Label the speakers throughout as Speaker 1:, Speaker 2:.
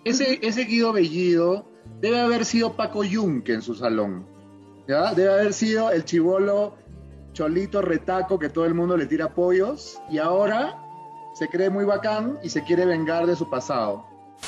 Speaker 1: ese Guido Bellido debe haber sido Paco Yunque en su salón, ¿ya? Debe haber sido el chibolo cholito retaco que todo el mundo le tira pollos y ahora se cree muy bacán y se quiere vengar de su pasado.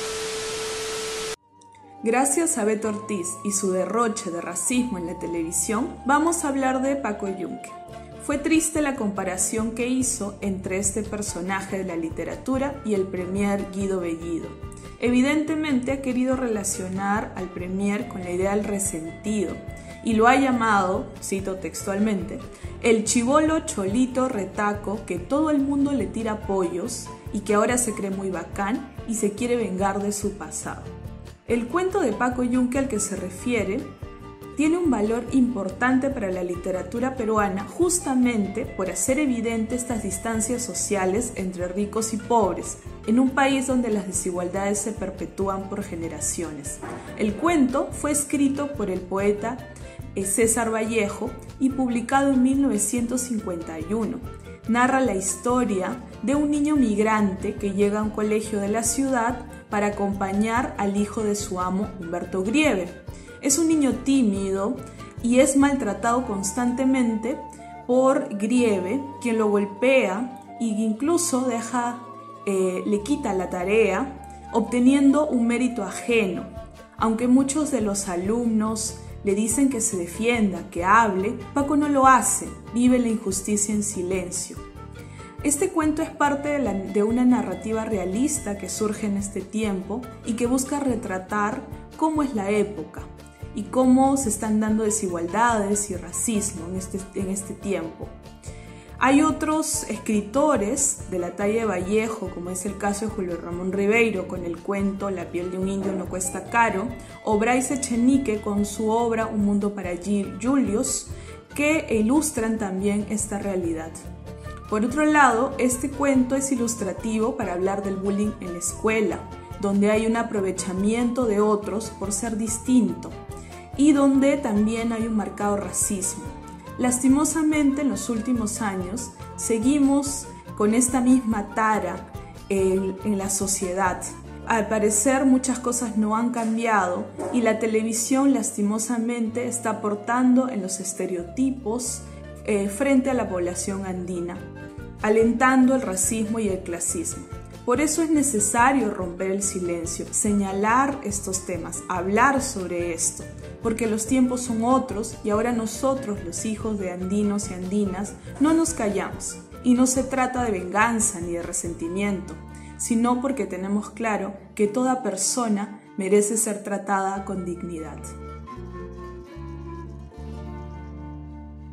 Speaker 2: Gracias a Beto Ortiz y su derroche de racismo en la televisión, vamos a hablar de Paco Yunque. Fue triste la comparación que hizo entre este personaje de la literatura y el premier Guido Bellido. Evidentemente ha querido relacionar al premier con la idea del resentido y lo ha llamado, cito textualmente, el chibolo cholito retaco que todo el mundo le tira pollos y que ahora se cree muy bacán y se quiere vengar de su pasado. El cuento de Paco Yunque al que se refiere tiene un valor importante para la literatura peruana justamente por hacer evidente estas distancias sociales entre ricos y pobres, en un país donde las desigualdades se perpetúan por generaciones. El cuento fue escrito por el poeta César Vallejo y publicado en 1951. Narra la historia de un niño migrante que llega a un colegio de la ciudad para acompañar al hijo de su amo, Humberto Grieve. Es un niño tímido y es maltratado constantemente por Grieve, quien lo golpea e incluso le quita la tarea, obteniendo un mérito ajeno. Aunque muchos de los alumnos le dicen que se defienda, que hable, Paco no lo hace, vive la injusticia en silencio. Este cuento es parte de una narrativa realista que surge en este tiempo y que busca retratar cómo es la época y cómo se están dando desigualdades y racismo en este tiempo. Hay otros escritores de la talla de Vallejo, como es el caso de Julio Ramón Ribeiro con el cuento La piel de un indio no cuesta caro, o Bryce Echenique con su obra Un mundo para Julius, que ilustran también esta realidad. Por otro lado, este cuento es ilustrativo para hablar del bullying en la escuela, donde hay un aprovechamiento de otros por ser distinto y donde también hay un marcado racismo. Lastimosamente, en los últimos años seguimos con esta misma tara en la sociedad. Al parecer muchas cosas no han cambiado y la televisión lastimosamente está aportando en los estereotipos frente a la población andina, alentando el racismo y el clasismo. Por eso es necesario romper el silencio, señalar estos temas, hablar sobre esto, porque los tiempos son otros y ahora nosotros, los hijos de andinos y andinas, no nos callamos. Y no se trata de venganza ni de resentimiento, sino porque tenemos claro que toda persona merece ser tratada con dignidad.